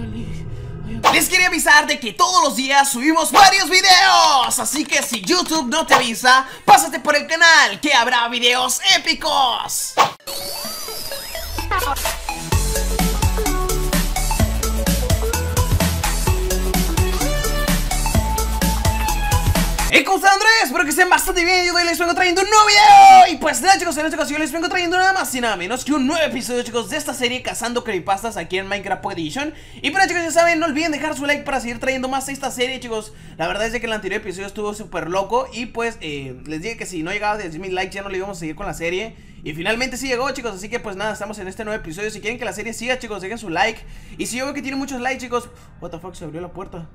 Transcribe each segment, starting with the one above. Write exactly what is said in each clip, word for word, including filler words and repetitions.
Les quería avisar de que todos los días subimos varios videos, así que si YouTube no te avisa, pásate por el canal que habrá videos épicos. ¿Y cómo están, Andrés? Espero que estén bastante bien. Yo hoy les vengo trayendo un nuevo video. Y pues nada, chicos, en esta ocasión les vengo trayendo nada más y nada menos que un nuevo episodio, chicos, de esta serie Cazando Creepypastas aquí en Minecraft Pocket Edition. Y bueno, chicos, ya saben, no olviden dejar su like para seguir trayendo más a esta serie, chicos. La verdad es de que el anterior episodio estuvo súper loco. Y pues eh, les dije que si no llegaba a diez mil likes ya no le íbamos a seguir con la serie. Y finalmente sí llegó, chicos, así que pues nada, estamos en este nuevo episodio. Si quieren que la serie siga, chicos, dejen su like. Y si yo veo que tiene muchos likes, chicos. What the fuck, se abrió la puerta.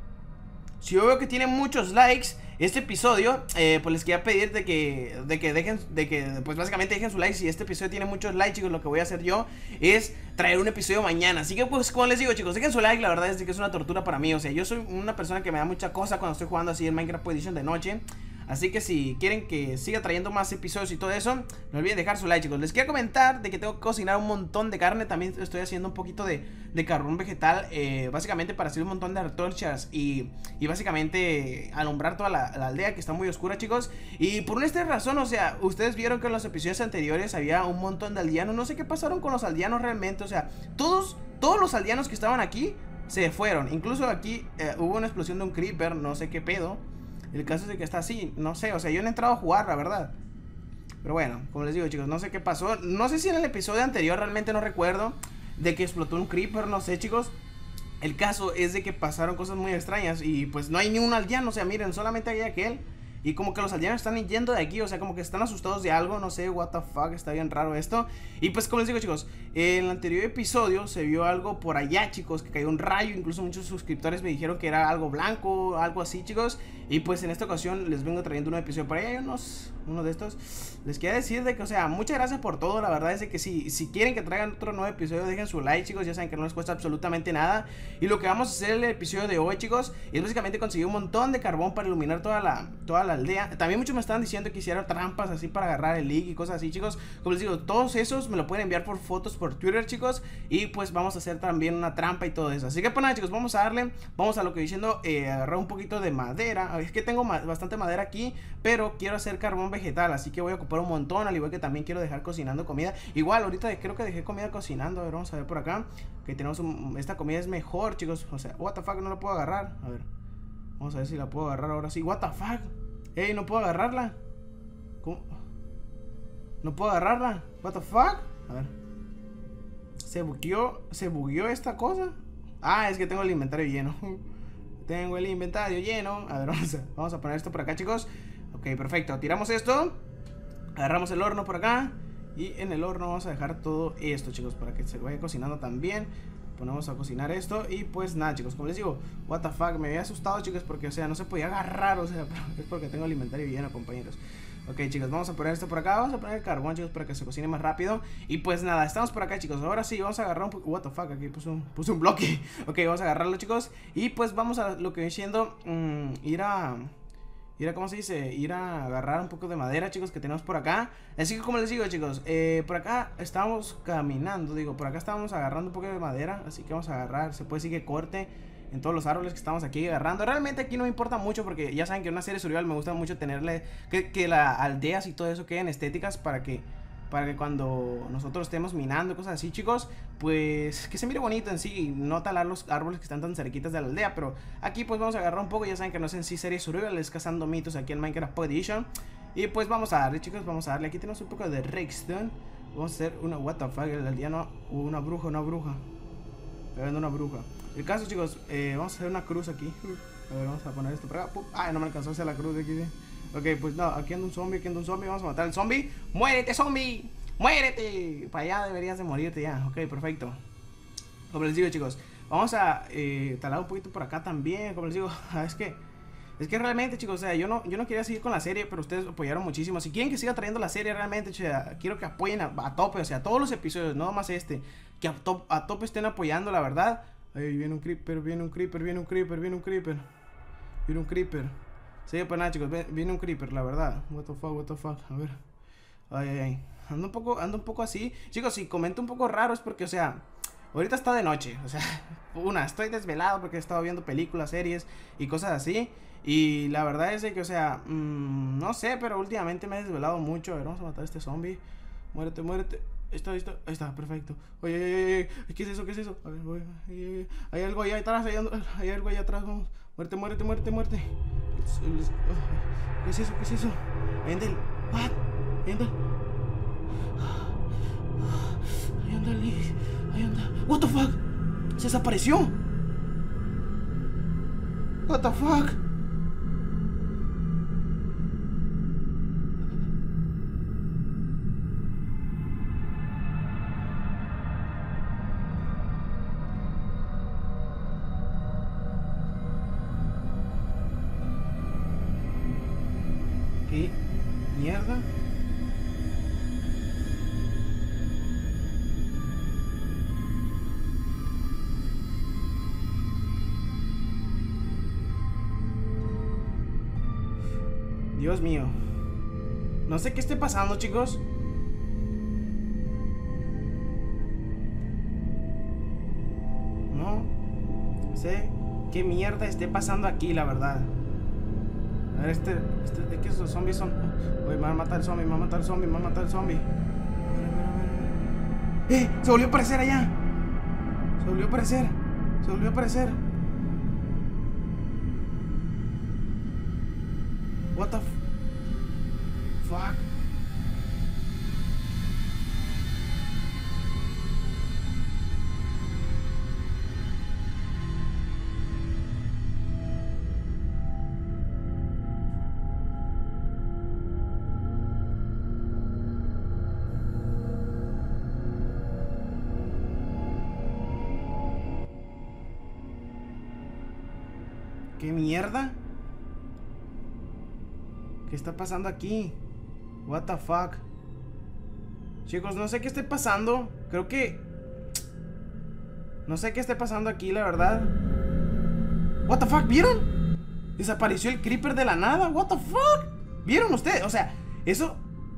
Si yo veo que tiene muchos likes este episodio, eh, pues les quería pedir de que, de que dejen, de que pues básicamente dejen su like. Si este episodio tiene muchos likes, chicos, lo que voy a hacer yo es traer un episodio mañana. Así que pues como les digo, chicos, dejen su like. La verdad es que es una tortura para mí. O sea, yo soy una persona que me da mucha cosa cuando estoy jugando así en Minecraft Edition de noche. Así que si quieren que siga trayendo más episodios y todo eso, no olviden dejar su like, chicos. Les quiero comentar de que tengo que cocinar un montón de carne. También estoy haciendo un poquito de, de carbón vegetal, eh, básicamente para hacer un montón de antorchas y, y básicamente alumbrar toda la, la aldea que está muy oscura, chicos. Y por esta razón, o sea, ustedes vieron que en los episodios anteriores había un montón de aldeanos. No sé qué pasaron con los aldeanos realmente. O sea, todos, todos los aldeanos que estaban aquí se fueron. Incluso aquí eh, hubo una explosión de un creeper, no sé qué pedo. El caso es de que está así, no sé, o sea, yo no he entrado a jugar, la verdad. Pero bueno, como les digo, chicos, no sé qué pasó. No sé si en el episodio anterior, realmente no recuerdo, de que explotó un creeper, no sé, chicos. El caso es de que pasaron cosas muy extrañas y pues no hay ni un aldeano, o sea, miren, solamente hay aquel. Y como que los aldeanos están yendo de aquí, o sea, como que están asustados de algo, no sé, what the fuck, está bien raro esto. Y pues como les digo, chicos, en el anterior episodio se vio algo por allá, chicos, que cayó un rayo. Incluso muchos suscriptores me dijeron que era algo blanco, algo así, chicos. Y pues en esta ocasión les vengo trayendo un episodio por allá, unos, uno de estos. Les quiero decir de que, o sea, muchas gracias por todo. La verdad es de que si, si quieren que traigan otro nuevo episodio, dejen su like, chicos. Ya saben que no les cuesta absolutamente nada. Y lo que vamos a hacer en el episodio de hoy, chicos, es básicamente conseguir un montón de carbón para iluminar toda la, toda la aldea. También muchos me estaban diciendo que hiciera trampas así para agarrar el leak y cosas así, chicos. Como les digo, todos esos me lo pueden enviar por fotos por Twitter, chicos. Y pues vamos a hacer también una trampa y todo eso. Así que pues nada, chicos, vamos a darle. Vamos a lo que diciendo, eh, agarrar un poquito de madera. Es que tengo ma bastante madera aquí, pero quiero hacer carbón vegetal, así que voy a ocupar un montón. Al igual que también quiero dejar cocinando comida. Igual, ahorita creo que dejé comida cocinando. A ver, vamos a ver por acá. Que tenemos un, esta comida es mejor, chicos. O sea, what the fuck, no la puedo agarrar. A ver, vamos a ver si la puedo agarrar ahora sí. What the fuck. Ey, no puedo agarrarla. ¿Cómo? No puedo agarrarla. What the fuck. A ver. Se bugueó. ¿Se bugueó esta cosa? Ah, es que tengo el inventario lleno. Tengo el inventario lleno. A ver, vamos a, vamos a poner esto por acá, chicos. Ok, perfecto. Tiramos esto. Agarramos el horno por acá. Y en el horno vamos a dejar todo esto, chicos, para que se vaya cocinando también. Ponemos a cocinar esto. Y pues nada, chicos, como les digo, what the fuck, me había asustado, chicos, porque, o sea, no se podía agarrar. O sea, es porque tengo el inventario lleno, compañeros. Ok, chicos, vamos a poner esto por acá. Vamos a poner el carbón, chicos, para que se cocine más rápido. Y pues nada, estamos por acá, chicos. Ahora sí, vamos a agarrar un poco. What the fuck, aquí puse un, puse un bloque. Ok, vamos a agarrarlo, chicos. Y pues vamos a lo que viene siendo mmm, ir a... Ir a, ¿cómo se dice? Ir a agarrar un poco de madera, chicos, que tenemos por acá. Así que como les digo, chicos, eh, por acá estábamos caminando, digo, por acá estábamos agarrando un poco de madera. Así que vamos a agarrar, se puede decir que corte en todos los árboles que estamos aquí agarrando. Realmente aquí no me importa mucho porque ya saben que en una serie survival me gusta mucho tenerle, que, que las aldeas y todo eso queden estéticas para que... Para que cuando nosotros estemos minando, cosas así, chicos, pues que se mire bonito en sí y no talar los árboles que están tan cerquitas de la aldea. Pero aquí pues vamos a agarrar un poco. Ya saben que no es en sí serie survival, es cazando mitos aquí en Minecraft Pocket Edition. Y pues vamos a darle, chicos, vamos a darle. Aquí tenemos un poco de redstone. Vamos a hacer una, what the fuck, el aldeano, una bruja, una bruja. Estoy viendo una bruja. El caso, chicos, eh, vamos a hacer una cruz aquí. A ver, vamos a poner esto por acá. Ay, no me alcanzó a hacer la cruz de aquí, ¿sí? Ok, pues no, aquí anda un zombie, aquí anda un zombie. Vamos a matar al zombie. ¡Muérete, zombie! ¡Muérete! Para allá deberías de morirte ya. Ok, perfecto. Como les digo, chicos, vamos a eh, talar un poquito por acá también. Como les digo, es que Es que realmente, chicos, o sea, yo no, yo no quería seguir con la serie, pero ustedes apoyaron muchísimo. Si quieren que siga trayendo la serie realmente, chicos, quiero que apoyen a, a tope, o sea, todos los episodios, no más este. Que a, top, a tope estén apoyando, la verdad. Ahí viene un creeper, viene un creeper, viene un creeper, viene un creeper. Viene un creeper. Sí, pues nada, chicos, viene un creeper, la verdad. What the fuck, what the fuck, a ver. Ay, ay, ay. Ando un poco, ando un poco así. Chicos, si comento un poco raro es porque, o sea, ahorita está de noche, o sea, una, estoy desvelado porque he estado viendo películas, series y cosas así. Y la verdad es de que, o sea, mmm, no sé, pero últimamente me he desvelado mucho. A ver, vamos a matar a este zombie. Muérete, muérete. Ahí está, ahí está, ahí está, perfecto. Oye, oye, oye, oye, ¿qué es eso? ¿Qué es eso? A ver, voy, hay, hay algo allá atrás, hay, hay algo allá atrás, vamos. Muerte, muérete, muérete, muerte. ¿Qué es eso? ¿Qué es eso? Ahí anda el... What? Ahí anda. Ahí anda el... Ahí anda. What the fuck? Se desapareció. What the fuck? ¿Qué mierda? Dios mío. No sé qué esté pasando, chicos. No sé qué mierda esté pasando aquí, la verdad. A ver, este, este, ¿de qué esos zombies son? Uy, me van a matar el zombie, me van a matar el zombie, me van a matar el zombie. A ver, a ver, a ver, a ver. ¡Eh! Se volvió a aparecer allá. Se volvió a aparecer. Se volvió a aparecer. What the f fuck? ¿Qué mierda? ¿Qué está pasando aquí? What the fuck? Chicos, no sé qué esté pasando. Creo que... No sé qué esté pasando aquí, la verdad. What the fuck, ¿vieron? Desapareció el creeper de la nada. What the fuck? ¿Vieron ustedes? O sea, eso...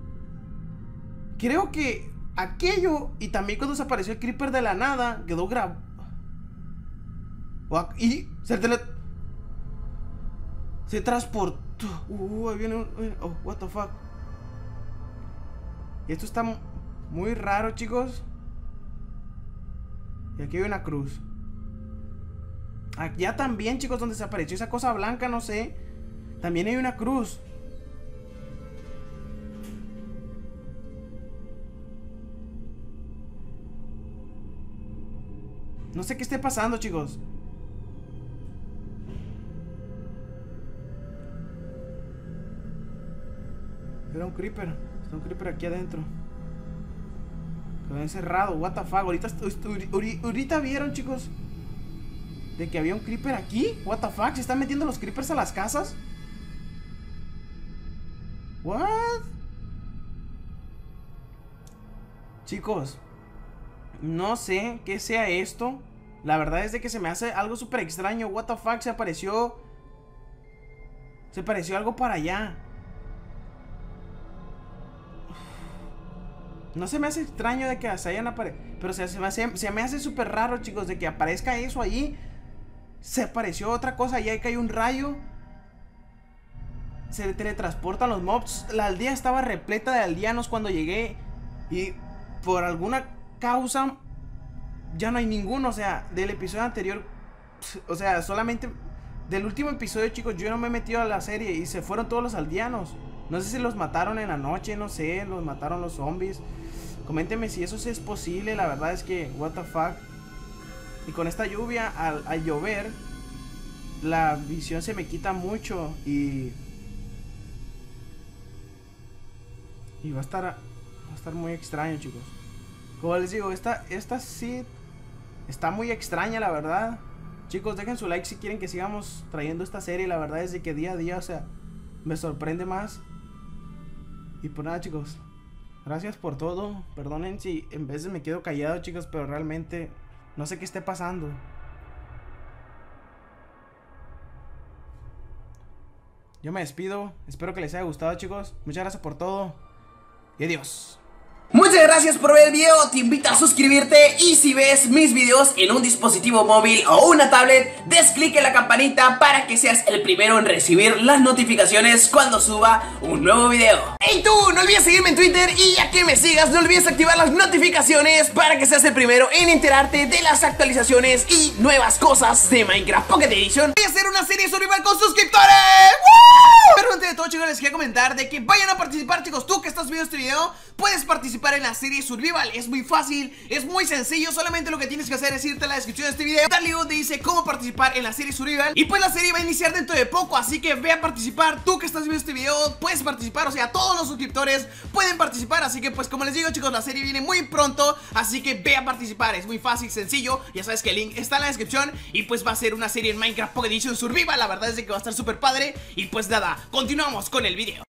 Creo que aquello y también cuando desapareció el creeper de la nada quedó grabado. Y se tele... Se transportó. Uh, ahí viene un... Oh, what the fuck. Y esto está muy raro, chicos. Y aquí hay una cruz. Allá también, chicos, donde se apareció esa cosa blanca, no sé. También hay una cruz. No sé qué esté pasando, chicos. Era un creeper. Está un creeper aquí adentro. Quedó encerrado. What the fuck. Ahorita, ahorita vieron, chicos, de que había un creeper aquí. What the fuck. ¿Se están metiendo los creepers a las casas? What? Chicos, no sé qué sea esto. La verdad es de que se me hace algo súper extraño. What the fuck. Se apareció. Se apareció algo para allá. No se me hace extraño de que se hayan aparecido, pero se, se me hace, se me hace súper raro, chicos, de que aparezca eso allí. Se apareció otra cosa, allá que hay un rayo. Se teletransportan los mobs. La aldea estaba repleta de aldeanos cuando llegué. Y por alguna causa ya no hay ninguno. O sea, del episodio anterior, o sea, solamente del último episodio, chicos, yo no me he metido a la serie y se fueron todos los aldeanos. No sé si los mataron en la noche, no sé, los mataron los zombies. Coméntenme si eso sí es posible. La verdad es que, what the fuck. Y con esta lluvia, al, al llover, la visión se me quita mucho. Y... Y va a estar... Va a estar muy extraño, chicos. Como les digo, esta, esta sí está muy extraña, la verdad. Chicos, dejen su like si quieren que sigamos trayendo esta serie. La verdad es de que día a día, o sea, me sorprende más. Y pues nada, chicos, gracias por todo. Perdonen si en veces me quedo callado, chicos, pero realmente no sé qué esté pasando. Yo me despido. Espero que les haya gustado, chicos. Muchas gracias por todo. Y adiós. Muchas Muchas gracias por ver el video, te invito a suscribirte y si ves mis videos en un dispositivo móvil o una tablet, des clic en la campanita para que seas el primero en recibir las notificaciones cuando suba un nuevo video. ¡Hey tú! No olvides seguirme en Twitter y ya que me sigas, no olvides activar las notificaciones para que seas el primero en enterarte de las actualizaciones y nuevas cosas de Minecraft Pocket Edition. Voy a hacer una serie survival con suscriptores. ¡Woo! Pero antes de todo, chicos, les quería comentar de que vayan a participar, chicos. Tú que estás viendo este video, puedes participar en la serie survival. Es muy fácil, es muy sencillo. Solamente lo que tienes que hacer es irte a la descripción de este video, darle donde dice cómo participar en la serie survival. Y pues la serie va a iniciar dentro de poco, así que ve a participar. Tú que estás viendo este video, puedes participar. O sea, todos los suscriptores pueden participar. Así que pues como les digo, chicos, la serie viene muy pronto, así que ve a participar. Es muy fácil, sencillo. Ya sabes que el link está en la descripción. Y pues va a ser una serie en Minecraft Pocket Edition Survival. La verdad es que va a estar súper padre. Y pues nada, continuamos con el video.